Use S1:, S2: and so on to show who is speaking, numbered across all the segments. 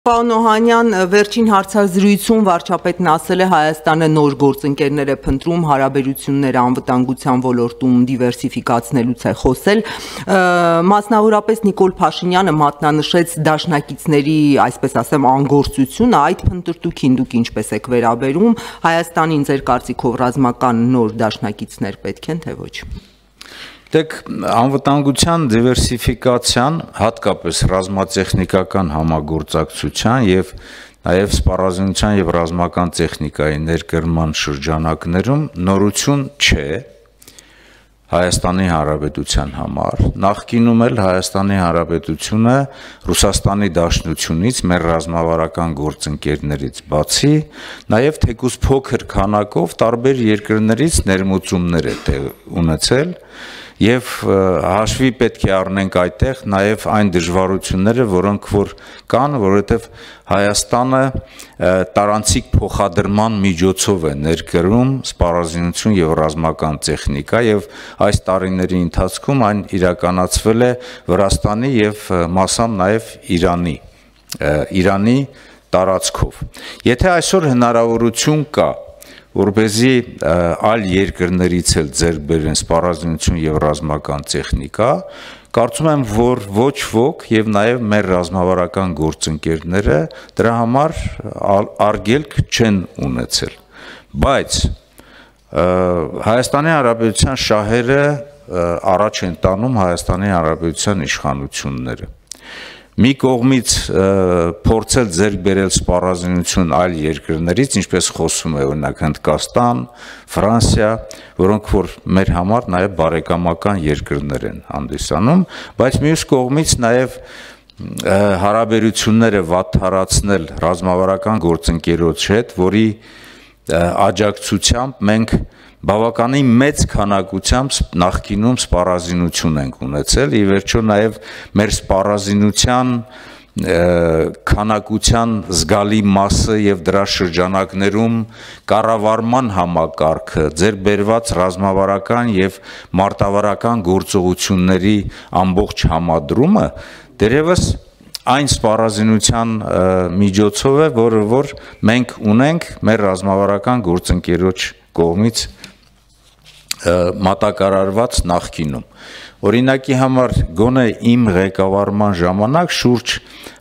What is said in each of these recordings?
S1: Պարոն Օհանյան, վերջին հարցազրույցում վարչապետն ասել է Հայաստանը նոր գործընկերներ է փնտրում, հարաբերությունները անվտանգության ոլորտում դիվերսիֆիկացնելուց է խոսել, մասնավորապես Նիկոլ Փաշինյանը մատնանշեց դաշնակիցների, այսպես ասեմ, անգործությունը, այդ փնտրտուքին դուք ինչպես եք վերաբերում, Հայաստանին ձեր կարծիքով ռազմական նոր դաշնակիցներ պետք են, թե ոչ։
S2: Դեք անվտանգության դիվերսիֆիկացիան, հատկապես ռազմատեխնիկական համագործակցության եւ նաեւ սպառազինության եւ ռազմական տեխնիկայի ներկրման շրջանակներում նորություն չէ Հայաստանի Հանրապետության համար։ Նախկինում էլ Հայաստանի Հանրապետությունը Ռուսաստանի Դաշնությունից մեր ռազմավարական գործընկերներից բացի նաեւ թեկուզ փոքր քանակով տարբեր երկրներից ներմուծումներ է ունեցել Եվ հաշվի պետք է առնենք այդտեղ նաև այն դժվարությունները, որոնք որ կան, որովհետև Հայաստանը տարանցիկ փոխադրման միջոցով է ներկրում սպառազինություն եւ ռազմական տեխնիկա եւ այս տարիների ընթացքում այն իրականացվել է Վրաստանի եւ մասամբ նաև Իրանի տարածքով։ Եթե այսօր հնարավորություն կա որպեսզի այլ երկրներից էլ ձեռք բերեն սպառազինություն եւ ռազմական տեխնիկա, կարծում եմ, որ ոչ ոք եւ նաեւ մեր ռազմավարական գործընկերները դրա համար արգելք չեն ունեցել։ Բայց Հայաստանի Հանրապետության շահերը առաջ են տանում Հայաստանի Հանրապետության իշխանությունները։ Մի կողմից փորձել ձեռք բերել սպառազինություն այլ երկրներից, ինչպես խոսում է օրինակ Հնդկաստան, Ֆրանսիա, որոնք որ մեր համար նաև բարեկամական երկրներ են հանդիսանում, բայց մյուս կողմից նաև հարաբերությունները վատթարացնել ռազմավարական գործընկերոջ հետ, որի աջակցությամբ մենք բավականին մեծ քանակությամբ նախկինում սպառազինություն ենք ունեցել, ի վերջո նաև մեր սպառազինության քանակության զգալի մասը եւ դրա շրջանակներում կառավարման համակարգը, ձեռք բերված ռազմավարական եւ մարտավարական գործողությունների ամբողջ համադրումը դերևս այն սպառազինության միջոցով է, որը որ մենք ունենք մեր ռազմավարական գործընկերոջ կողմից մատակարարված նախկինում։ Օրինակի համար գոնե իմ ղեկավարման ժամանակ շուրջ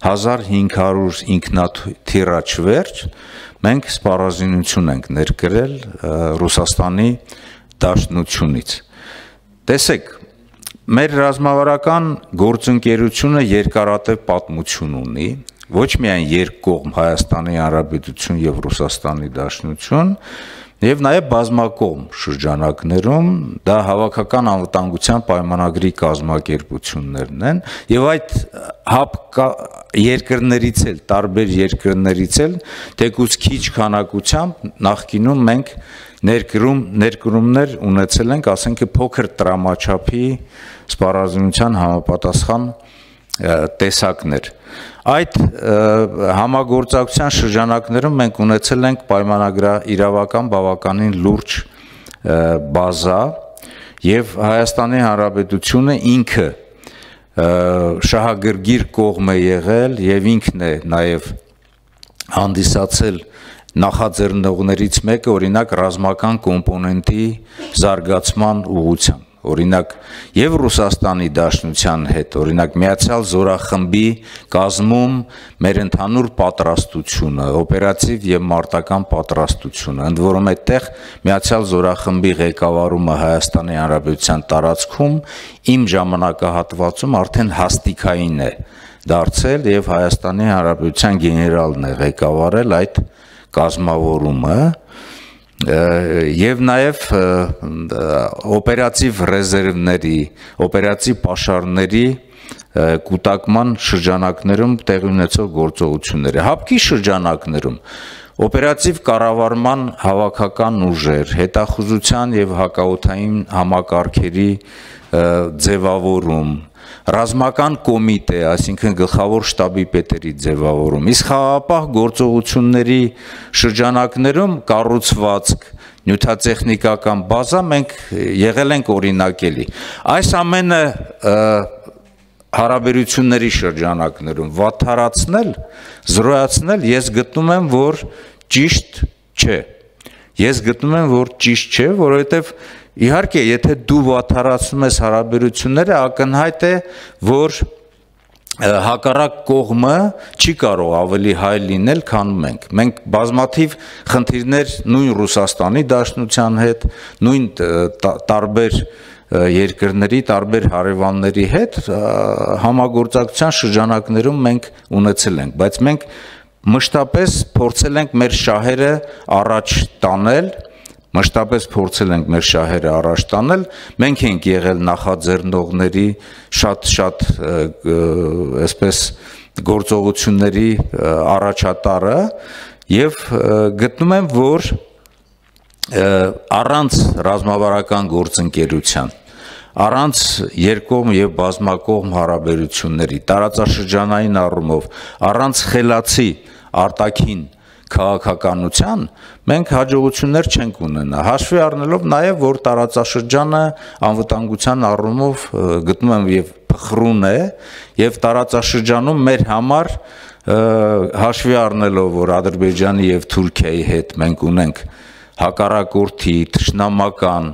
S2: 1500 ինքնաթիռաջ վերջ մենք սպառազինություն ենք ներկրել Ռուսաստանի Դաշնությունից։ Տեսեք, մեր ռազմավարական գործընկերությունը երկարատև պատմություն ունի, ոչ միայն երկկողմ Հայաստանի Հանրապետություն եւ Ռուսաստանի Դաշնություն, Եվ նաև բազմակողմ շրջանակներում դա հավաքական անվտանգության պայմանագրի կազմակերպություններն են եւ այդ երկրներից էլ տարբեր երկրներից էլ թեկուզ քիչ քանակությամբ նախկինում մենք ներկրումներ ունեցել ենք, ասենք փոքր տրամաչափի սպառազինության համապատասխան տեսակներ Այդ համագործակցության շրջանակներում մենք ունեցել ենք պայմանագրաիրավական բավականին լուրջ բազա եւ Հայաստանի Հանրապետությունը ինքը շահագրգիռ կողմ է եղել եւ ինքն է նաեւ հանդիսացել նախաձեռնողներից մեկը օրինակ ռազմական կոմպոնենտի զարգացման ուղղությամբ Օրինակ եւ Ռուսաստանի Դաշնության հետ, օրինակ Միացյալ Զորախմբի կազմում մեր ընդհանուր պատրաստությունը, օպերատիվ եւ մարտական պատրաստությունը, ընդ որում այդտեղ Միացյալ Զորախմբի ղեկավարումը Հայաստանի Հանրապետության տարածքում իմ ժամանակահատվածում արդեն հաստիկային է դարձել եւ Հայաստանի Հանրապետության գեներալն է ղեկավարել այդ կազմավորումը Եվ նաև օպերատիվ ռեզերվների, օպերատիվ պաշարների կուտակման շրջանակներում տեղի ունեցող գործողությունները, հապկի շրջանակներում օպերատիվ կառավարման հավաքական ուժեր, հետախուզության եւ հակաօդային համակարգերի ձևավորում Ռազմական կոմիտե, այսինքն գլխավոր շտաբի պետերի ձևավորում, իսկ խաղաղապահ գործողությունների շրջանակներում կառուցվածք, նյութատեխնիկական բազա մենք եղել ենք օրինակելի։ Այս ամենը հարաբերությունների շրջանակներում վատթարացնել, զրոյացնել, ես գտնում եմ, որ ճիշտ չէ։ Ես գտնում եմ, որ ճիշտ չէ, որովհետև իհարկե, եթե դու վատթարացնում ես հարաբերությունները, ակնհայտ է, որ հակառակ կողմը չի կարող ավելի հայ լինել, քան մենք։ Մենք բազմաթիվ խնդիրներ նույն Ռուսաստանի Դաշնության հետ, նույն տարբեր երկրների, տարբեր հարևանների հետ համագործակցության շրջանակներում մենք ունեցել ենք, բայց մենք մշտապես փորձել ենք մեր շահերը առաջ տանել, մենք ենք եղել նախաձեռնողների շատ այսպես գործողությունների առաջատարը եւ գտնում եմ, որ առանց ռազմավարական գործընկերության, առանց երկկողմ եւ բազմակողմ հարաբերությունների, տարածաշրջանային առումով, առանց խելացի արտաքին քաղաքականության մենք հաջողություններ չենք ունենա, հաշվի առնելով նաև, որ տարածաշրջանը անվտանգության առումով գտնում եմ եւ փխրուն է եւ տարածաշրջանում մեր համար հաշվի առնելով, որ Ադրբեջանի եւ Թուրքիայի հետ մենք ունենք հակառակորդի թշնամական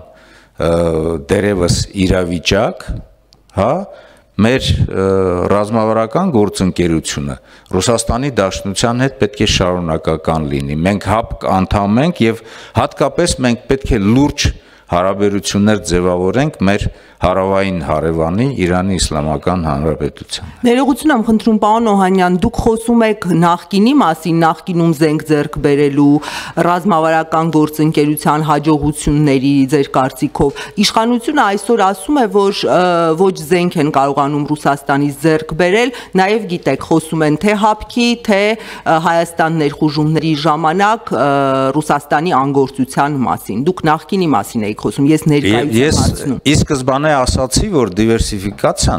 S2: դերևս իրավիճակ, հա, մեր ռազմավարական գործընկերությունը Ռուսաստանի Դաշնության հետ պետք է շարունակական լինի։ Մենք ՀԱՊԿ անդամ ենք եւ հատկապես մենք պետք է լուրջ հարաբերություններ ձևավորենք մեր հարավային հարևանի Իրանի Իսլամական Հանրապետության։
S1: Ներողություն եմ խնդրում, պարոն Օհանյան, դուք խոսում եք նախկինի մասին, նախկինում զենք ձեռք բերելու ռազմավարական գործընկերության հաջողությունների ձեր կարծիքով։ Իշխանությունը այսօր ասում է, որ ոչ զենք են կարողանում Ռուսաստանից ձեռք բերել, նաև գիտեք, խոսում են թե ՀԱՊԿ-ի, թե Հայաստան ներխուժումների ժամանակ Ռուսաստանի անգործության մասին։ Դուք նախկինի մասին եք խոսում, ես ներկայություն հարցնում։
S2: Ի սկզբանե ասացի, որ դիվերսիֆիկացիան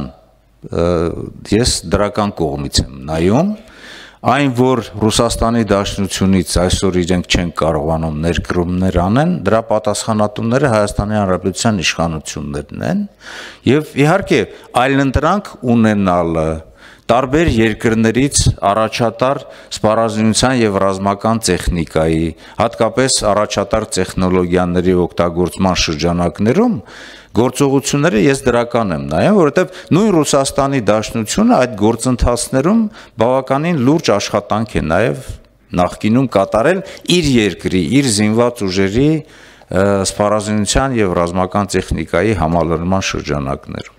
S2: ես դրական կողմից եմ նայում, այն, որ Ռուսաստանի Դաշնությունից այսօր իրենք չեն կարողանում ներկրումներ անեն, դրա պատասխանատուները Հայաստանի Հանրապետության իշխանություններն են, եւ իհարկե այլընտրանք ունենալը տարբեր երկրներից առաջատար սպառազինության եւ ռազմական տեխնիկայի, հատկապես առաջատար տեխնոլոգիաների օգտագործման շրջանակներում գործողությունները ես դրական եմ նայում, որովհետեւ նույն Ռուսաստանի Դաշնությունը այդ գործընթացներում բավականին լուրջ աշխատանք է նաեւ նախկինում կատարել իր երկրի, իր զինված ուժերի սպառազինության եւ ռազմական տեխնիկայի համալրման շրջանակներում։